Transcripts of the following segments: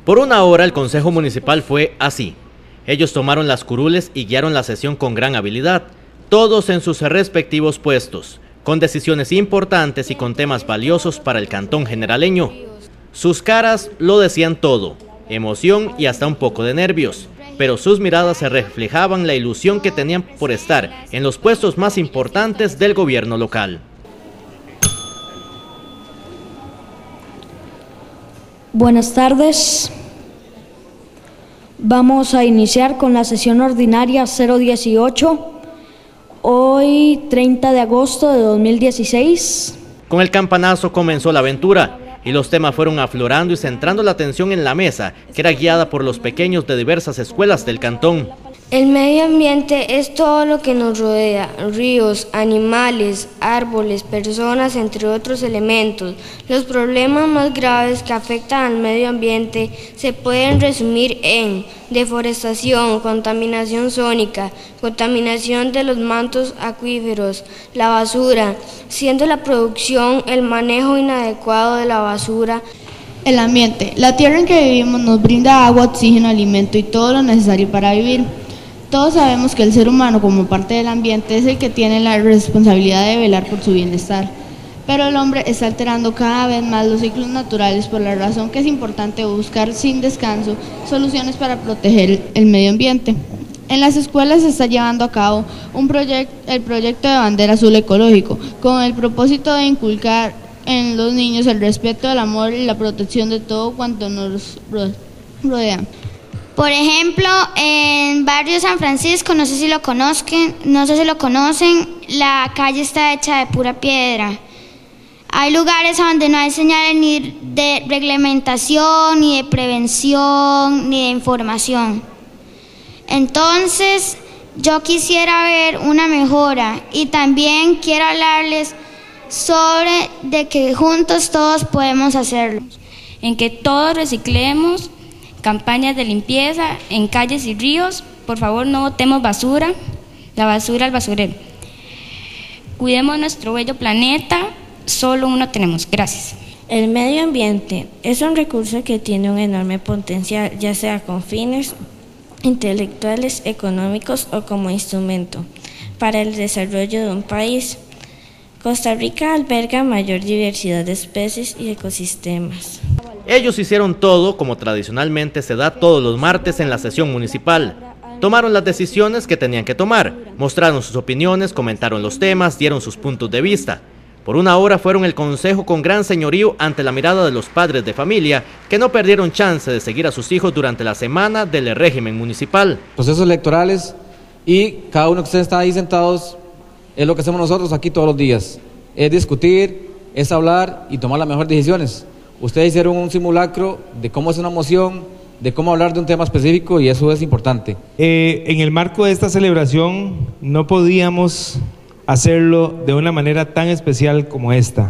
Por una hora el Consejo Municipal fue así. Ellos tomaron las curules y guiaron la sesión con gran habilidad, todos en sus respectivos puestos, con decisiones importantes y con temas valiosos para el cantón generaleño. Sus caras lo decían todo, emoción y hasta un poco de nervios, pero sus miradas se reflejaban la ilusión que tenían por estar en los puestos más importantes del gobierno local. Buenas tardes. Vamos a iniciar con la sesión ordinaria 018, hoy 30 de agosto de 2016. Con el campanazo comenzó la aventura y los temas fueron aflorando y centrando la atención en la mesa, que era guiada por los pequeños de diversas escuelas del cantón. El medio ambiente es todo lo que nos rodea, ríos, animales, árboles, personas, entre otros elementos. Los problemas más graves que afectan al medio ambiente se pueden resumir en deforestación, contaminación sónica, contaminación de los mantos acuíferos, la basura, siendo la producción el manejo inadecuado de la basura. El ambiente, la tierra en que vivimos nos brinda agua, oxígeno, alimento y todo lo necesario para vivir. Todos sabemos que el ser humano, como parte del ambiente, es el que tiene la responsabilidad de velar por su bienestar. Pero el hombre está alterando cada vez más los ciclos naturales, por la razón que es importante buscar sin descanso soluciones para proteger el medio ambiente. En las escuelas se está llevando a cabo el proyecto de bandera azul ecológico, con el propósito de inculcar en los niños el respeto, el amor y la protección de todo cuanto nos rodea. Por ejemplo, en Barrio San Francisco, no sé si lo conocen, la calle está hecha de pura piedra. Hay lugares donde no hay señales ni de reglamentación, ni de prevención, ni de información. Entonces, yo quisiera ver una mejora y también quiero hablarles sobre de que juntos todos podemos hacerlo. En que todos reciclemos, campañas de limpieza en calles y ríos. Por favor, no botemos basura, la basura al basurero. Cuidemos nuestro bello planeta, solo uno tenemos. Gracias. El medio ambiente es un recurso que tiene un enorme potencial, ya sea con fines intelectuales, económicos o como instrumento para el desarrollo de un país. Costa Rica alberga mayor diversidad de especies y ecosistemas. Ellos hicieron todo como tradicionalmente se da todos los martes en la sesión municipal. Tomaron las decisiones que tenían que tomar, mostraron sus opiniones, comentaron los temas, dieron sus puntos de vista. Por una hora fueron el consejo con gran señorío ante la mirada de los padres de familia que no perdieron chance de seguir a sus hijos durante la semana del régimen municipal. Procesos electorales y cada uno que ustedes está ahí sentados es lo que hacemos nosotros aquí todos los días. Es discutir, es hablar y tomar las mejores decisiones. Ustedes hicieron un simulacro de cómo es una moción, de cómo hablar de un tema específico y eso es importante. En el marco de esta celebración no podíamos hacerlo de una manera tan especial como esta.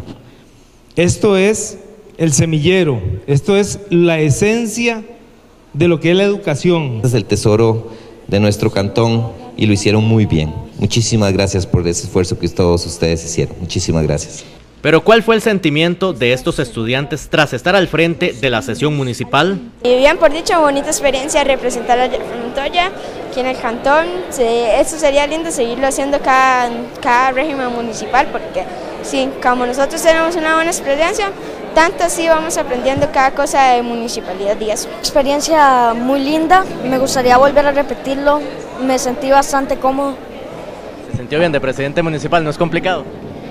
Esto es el semillero, esto es la esencia de lo que es la educación. Este es el tesoro de nuestro cantón y lo hicieron muy bien. Muchísimas gracias por ese esfuerzo que todos ustedes hicieron. Muchísimas gracias. Pero ¿cuál fue el sentimiento de estos estudiantes tras estar al frente de la sesión municipal? Y bien por dicho, bonita experiencia representar a Montoya aquí en el cantón. Esto sería lindo seguirlo haciendo cada régimen municipal, porque sí, como nosotros tenemos una buena experiencia, tanto así vamos aprendiendo cada cosa de municipalidad y eso. Experiencia muy linda, me gustaría volver a repetirlo, me sentí bastante cómodo. ¿Se sintió bien de presidente municipal? ¿No es complicado?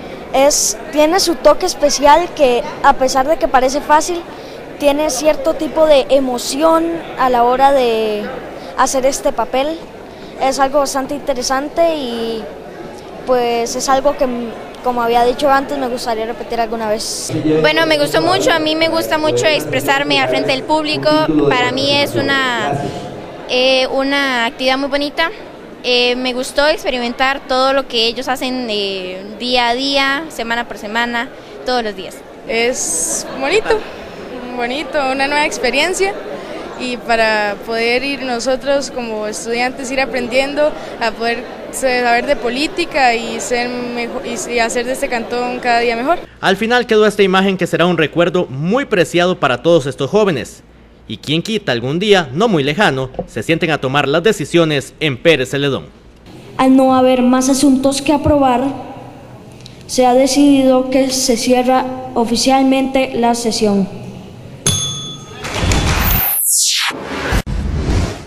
Tiene su toque especial que, a pesar de que parece fácil, tiene cierto tipo de emoción a la hora de hacer este papel. Es algo bastante interesante y pues es algo que, como había dicho antes, me gustaría repetir alguna vez. Bueno, me gustó mucho, a mí me gusta mucho expresarme al frente del público. Para mí es una actividad muy bonita. Me gustó experimentar todo lo que ellos hacen día a día, semana por semana, todos los días. Es bonito, una nueva experiencia, y para poder ir nosotros como estudiantes ir aprendiendo a poder saber de política y ser mejor, y hacer de este cantón cada día mejor. Al final quedó esta imagen que será un recuerdo muy preciado para todos estos jóvenes. y quien quita algún día, no muy lejano, se sienten a tomar las decisiones en Pérez Celedón. Al no haber más asuntos que aprobar, se ha decidido que se cierra oficialmente la sesión.